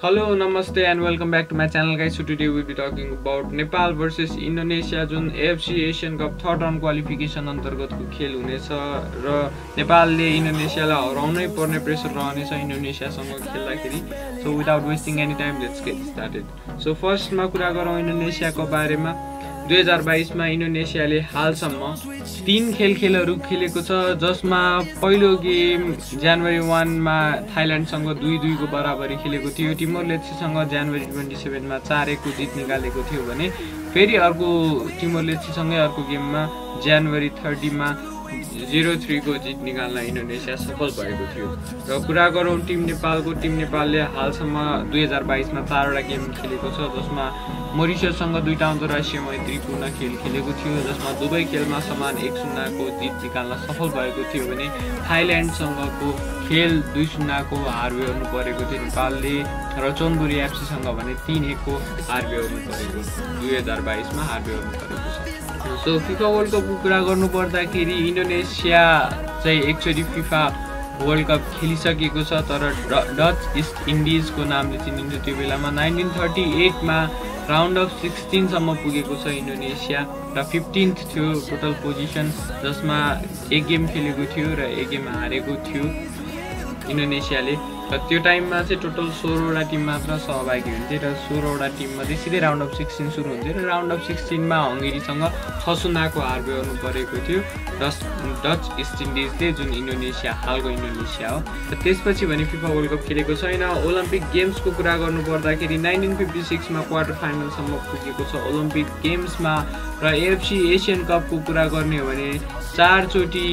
Hello, Namaste and welcome back to my channel guys. So today we'll be talking about Nepal versus Indonesia जुन AFC Asian Cup third round qualification अन्तर्गतको खेल हुनेछ र नेपालले इन्डोनेसियालाई हराउनै पर्ने pressure रहनेछ इन्डोनेसियासँग खेल्दाखेरि. So without wasting any time, let's get started. So first मा कुरा गरौँ इन्डोनेसियाको बारेमा. 2022 मा इन्डोनेसियाले हालसम्म 3 खेलहरू खेलेको छ जसमा पहिलो गेम जनवरी 1 मा थाइल्यान्डसँग 2-2 को बराबरी खेलेको थियो. टिमोर लेस्टेसँग जनवरी 27 मा 4-1 को जित निकालेको थियो भने फेरि अर्को टिमोर लेस्टेसँगै अर्को गेममा जनवरी 30 मा 0-3 को जित निकाल्न इन्डोनेसिया सफल भएको थियो. र कुरा गरौँ टिम नेपालको. टिम नेपालले हालसम्म 2022 मा 4 वटा गेम खेलेको छ जसमा मोरिसियससँग 2 टा अन्तर्राष्ट्रिय मैत्रीपूर्ण खेल खेलेको थियो जसमा दुवै खेलमा समान 1-0 को जित निकाल्न सफल भएको थियो भने थाइल्यान्डसँगको खेल 2-0 को हार बेहोर्नु परेको थियो नेपालले र चौनबुरी एफसीसँग भने 3-1 को हार बेहोर्नु परेको 2022 मा हार बेहोर्नु परेको छ. सो फिफा वर्ल्ड कपको कुरा गर्नु पर्दाखेरि इन्डोनेसिया चाहिँ एकचोटि फिफा वर्ल्ड कप खेलिसकेको छ तर डच इस्ट इन्डिजको नामले चिनिन्थ्यो त्यो बेलामा. 1938 मा राउन्ड अफ 16 सम्म पुगेको छ इन्डोनेसिया र 15th थियो टोटल पोजिसन जसमा एक गेम खेलेको थियो र एक गेम हारेको थियो इन्डोनेसियाले. र त्यो टाइममा चाहिँ टोटल 16 वटा टिम मात्र सहभागी हुन्थे र 16 वटा टिममध्ये सिधै राउन्ड अफ 16 सुरु हुन्थ्यो र राउन्ड अफ 16 मा हंगेरीसँग 6-0 को हार बेहोर्नु परेको थियो डच इस्ट इन्डिजले जुन इन्डोनेसिया हालको इन्डोनेसिया हो. र त्यसपछि भने फिफा वर्ल्ड कप खेलेको छैन. ओलम्पिक गेम्सको कुरा गर्नु पर्दाखेरि 1956 मा क्वार्टर फाइनल सम्म पुगेको छ ओलम्पिक गेम्समा र एएफसी एशियन कपको कुरा गर्ने हो भने 4 चोटी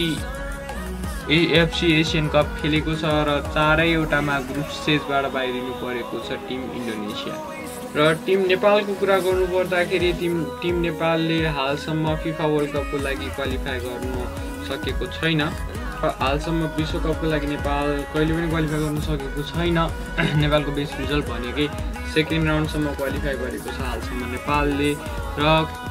AFC एशियन कप खेलेको छ र 4वटामा ग्रुप स्टेजबाट बाहिरिनु परेको छ टिम इन्डोनेसिया. र टिम नेपालको कुरा गर्नु पर्दाखेरि टिम नेपालले हालसम्म फिफा वर्ल्ड कपको लागि क्वालिफाई गर्न सकेको छैन. हालसम्म विश्वकपको लागि नेपाल कहिले पनि क्वालिफाई गर्न सकेको छैन. नेपालको बेस्ट रिजल्ट भनेकै सेकेन्ड राउन्डसम्म क्वालिफाई गरेको छ हालसम्म नेपालले. र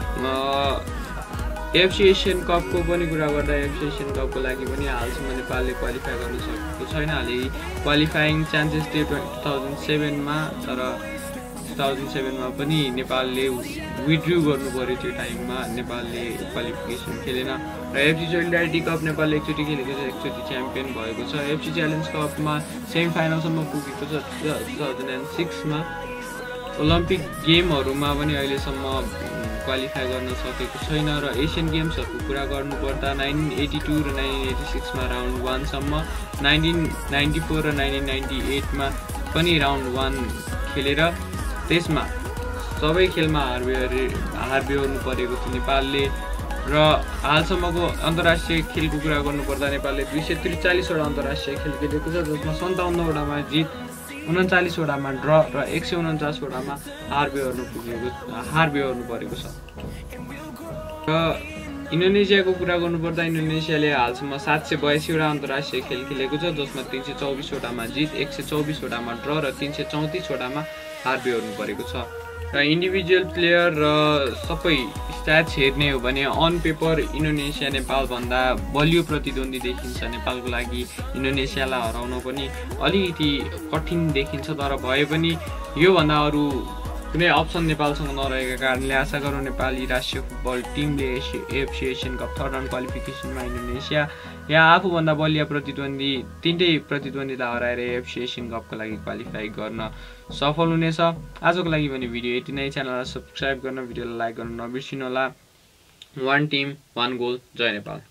एफसी एशियन कपको पनि कुरा गर्दा एफसी एशियन कपको लागि पनि हालसम्म नेपालले क्वालिफाई गर्न सकेको छैन. हालै क्वालिफाइङ चान्सेस थियो 2007 मा तर 2007 मा पनि नेपालले विथड्रु गर्नु पर्यो. त्यो टाइममा नेपालले क्वालिफिकेसन खेलेन. र एफसी सोलिडारिटी कप नेपालले एकचोटि खेलेको छ एकचोटि च्याम्पियन भएको छ. एफसी च्यालेन्ज कपमा सेमी फाइनलसम्म पुगेको छ 2006 मा. ओलम्पिक गेमहरुमा पनि अहिलेसम्म क्वालिफाई गर्न सकेको छैन. र एशियन गेम्सहरुको कुरा गर्नु पर्दा 1982 र 1986 मा राउन्ड 1 सम्म 1994 र 1998 मा पनि राउन्ड 1 खेलेर त्यसमा सबै खेलमा हार बेहोर्नु परेको थियो नेपालले. र हालसम्मको अन्तर्राष्ट्रिय खेलको कुरा गर्नु पर्दा नेपालले 243 वटा अन्तर्राष्ट्रिय खेल खेलेको छ जसमा 57 वटामा जित 39 वटामा ड्र र 149 वटामा हार बेहोर्नु परेको छ. र इन्डोनेसियाको कुरा गर्नुपर्दा इन्डोनेसियाले हालसम्म 782 वटा अन्तर्राष्ट्रिय खेल खेलेको छ जसमा 324 वटामा जित 124 वटामा ड्र र 334 वटामा हार बेहोर्नु परेको छ. र इन्डिभिजुअल प्लेयर र सबै स्ट्याट्स हेर्ने हो भने अन पेपर इन्डोनेसिया नेपाल भन्दा बलियो प्रतिद्वन्दी देखिन्छ. नेपालको लागि इन्डोनेसियालाई हराउन पनि अलिकति कठिन देखिन्छ तर भए पनि यो भन्दा अरु कुनै अप्सन नेपालसँग नरहेका कारणले आशा गरौँ नेपाली राष्ट्रिय फुटबल टिमले AFC Asian cup third round क्वालिफिकेसनमा इन्डोनेसिया या आफूभन्दा बलिया प्रतिद्वन्दी तीनटै प्रतिद्वन्दीलाई हराएर एएफसी एशियन कपको लागि क्वालिफाई गर्न सफल हुनेछ. आजको लागि भने भिडियो यति नै. च्यानललाई सब्स्क्राइब गर्न भिडियोलाई लाइक गर्न नबिर्सिनु होला. 1 टिम 1 गोल. जय नेपाल.